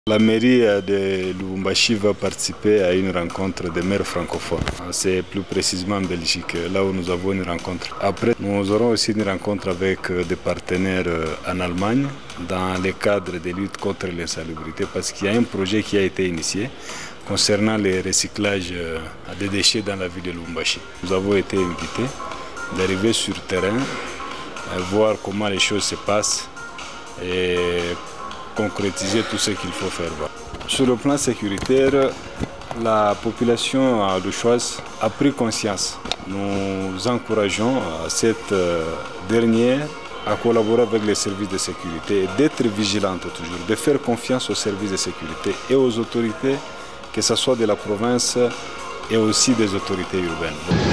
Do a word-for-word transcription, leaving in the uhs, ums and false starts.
La mairie de Lubumbashi va participer à une rencontre des maires francophones. C'est plus précisément en Belgique, là où nous avons une rencontre. Après, nous aurons aussi une rencontre avec des partenaires en Allemagne dans le cadre des luttes contre l'insalubrité, parce qu'il y a un projet qui a été initié concernant le recyclage des déchets dans la ville de Lubumbashi. Nous avons été invités d'arriver sur le terrain, voir comment les choses se passent et concrétiser tout ce qu'il faut faire. Sur le plan sécuritaire, la population audouchoise a pris conscience. Nous encourageons cette dernière à collaborer avec les services de sécurité et d'être vigilante toujours, de faire confiance aux services de sécurité et aux autorités, que ce soit de la province et aussi des autorités urbaines.